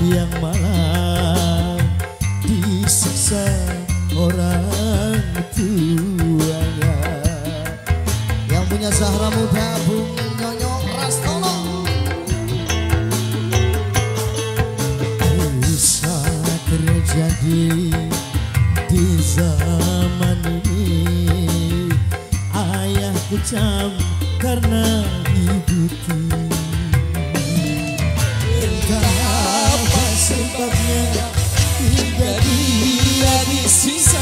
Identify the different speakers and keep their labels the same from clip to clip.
Speaker 1: yang malam disiksa orang tuanya. Yang punya Zahra Muda Bung Nyonyo Rastono. Bisa terjadi di zaman ini, ayah kejam karena ibu tiri. Entah apa sebabnya hingga dia disiksa.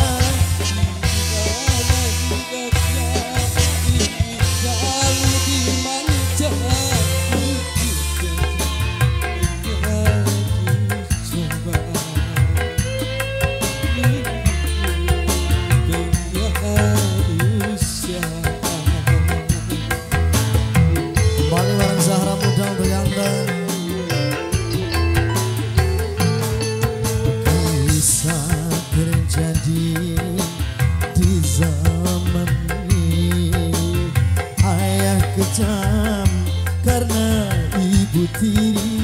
Speaker 1: Kembali bareng Zahra Muda untuk Anda. Bisa terjadi di zaman ini, ayah kejam karena ibu tiri.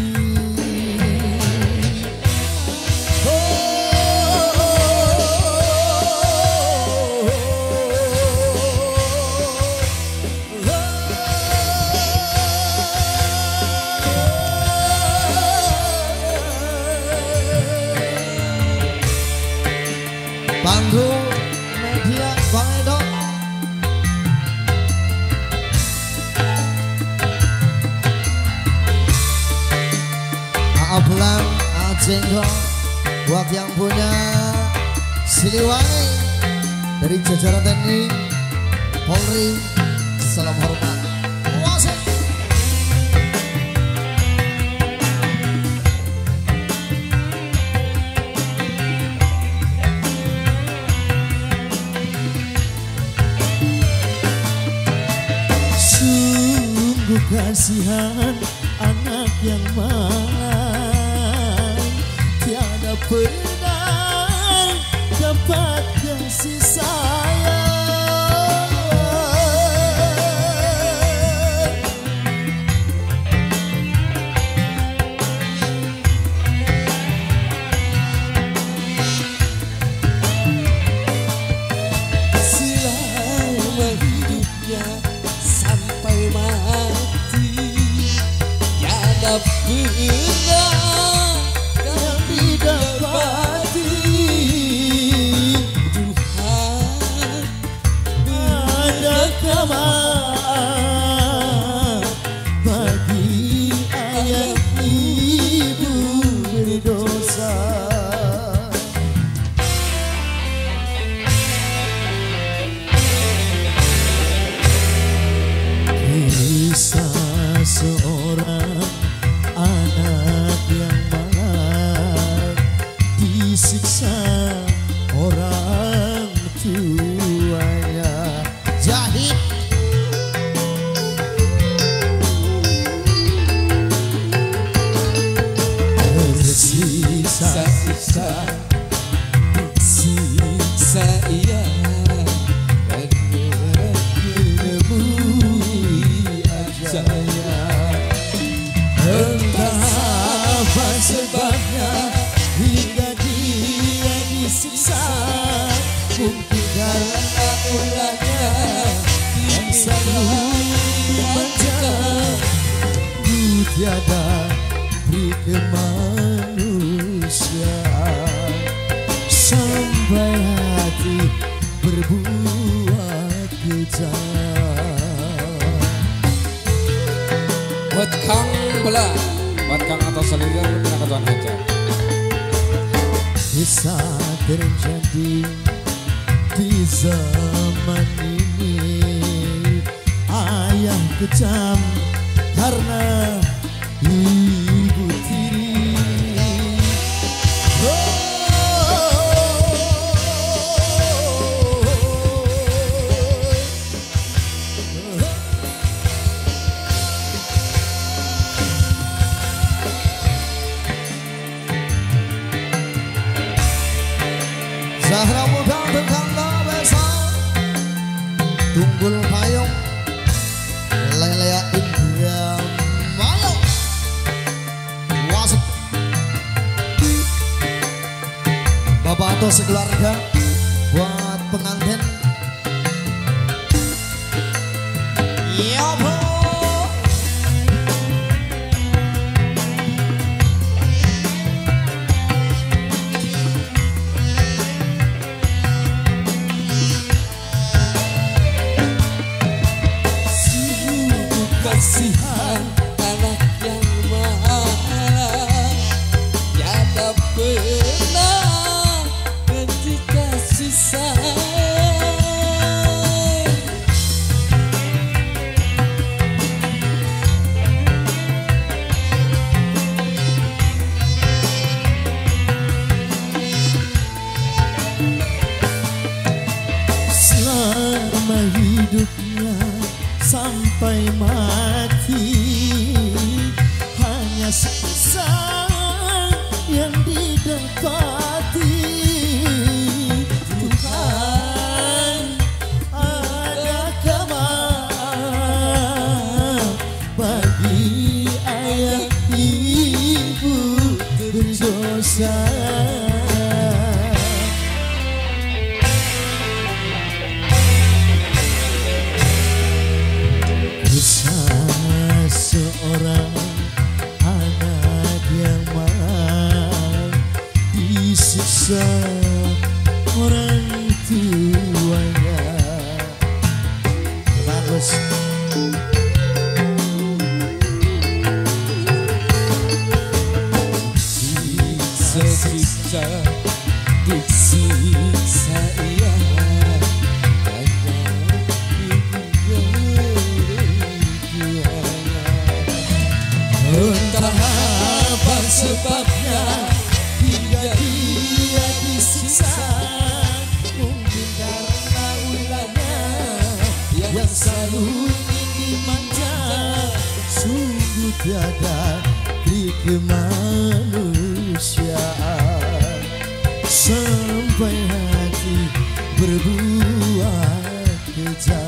Speaker 1: Bantu media Bang Edo. Ablang Ajenggo buat yang punya Siliwangi dari jajaran TNI Polri, salam hormat. Wasik. Sungguh kasihan anak yang malang, tiada pernah dapat kasih sayang. Selama hidupnya sampai mati, tiada pernah kami dapati. Tuhan, adakah maaf bagi ayah ibu berdosa? Kisah seorang anak yang malang disiksa orang tuanya. Jahit. Tersisa-sisa siksa ia entah apa sebabnya hingga dia disiksa. Mungkin karena ulahnya yang selalu dimanja, ku tiada beri kemanusiaan sampai hati berbuat kejam.
Speaker 2: Buat Kang Bela, buat Kang atau Selinger, pindah ke Tuan aja.
Speaker 1: Bisa terjadi di zaman ini, ayah kejam karena ibu tiri. Zahra Muda berkanda besar, tunggul payung, lelea Indramayu. untuk sekeluarga, buat pengantin. Ya bu.
Speaker 2: Kasihan anak yang mahal, tiada pernah ganti kasih sayang.
Speaker 1: Selama hidupnya sampai mati, hanya sesaat yang didapati. Tuhan, adakah maaf bagi ayah ibu berdosa? Seorang anak yang marah disiksa orang tuanya. Bagus.
Speaker 2: Siksa, disiksa ia. Entah apa sebabnya hingga dia disiksa, mungkin karena ulahnya yang selalu ingin dimanja.
Speaker 1: Sungguh tiada di kemanusiaan sampai hati berbuat kejam.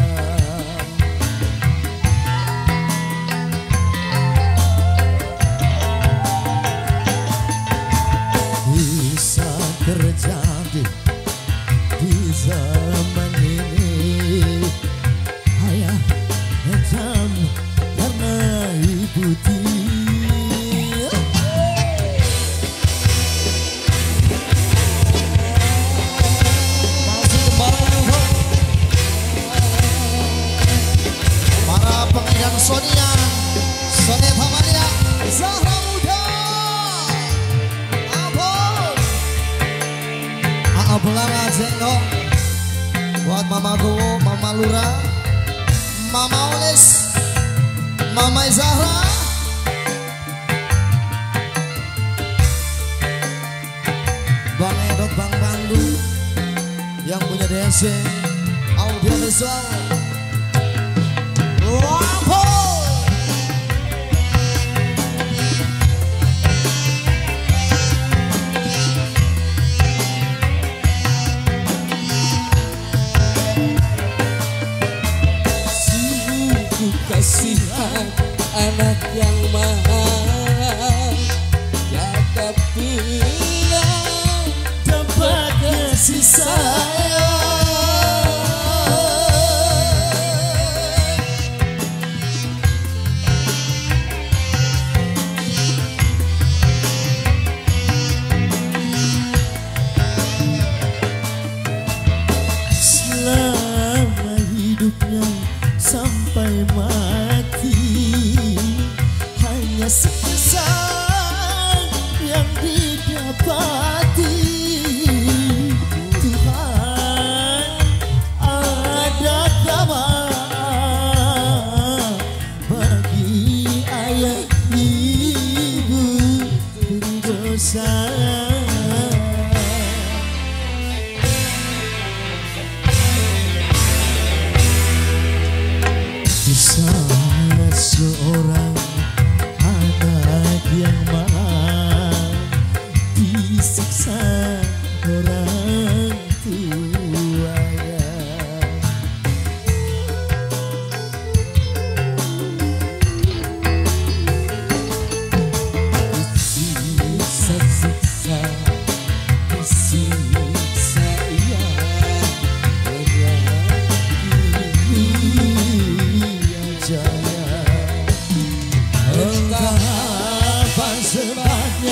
Speaker 1: Terjadi di zaman ini, ayah kejam karena ibu tidak. Para pengedar Sonia, Sonia Tamalia, Zahra Muda, Abulanga Jenggo, buat Mama Gowo, Mama Lura, Mama Oles, Mama Zahra, Bang Edot, Bang Pandu, yang punya DC audio visual. Wow.
Speaker 2: Kasihan anak yang mahal, tiada pernah dapat kasih sayang.
Speaker 1: Selama hidupnya sampai mati, hanya sekesan yang didapati. Tuhan, adakah maaf bagi ayah ibu berdosa? Salah seorang anak yang marah disiksa orang tuanya. Disiksa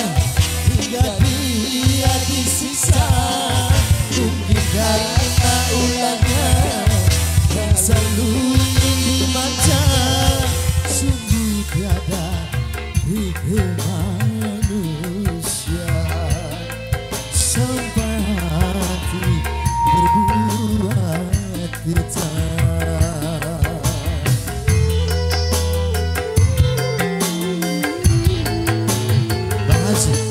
Speaker 1: hingga dia disiksa. Mungkin karena ulahnya yang selalu dimanja. Sungguh tiada hikmah manusia sampai hati berbuat getar. Bang Haji